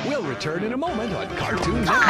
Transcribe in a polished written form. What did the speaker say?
We'll return in a moment on Cartoon Network.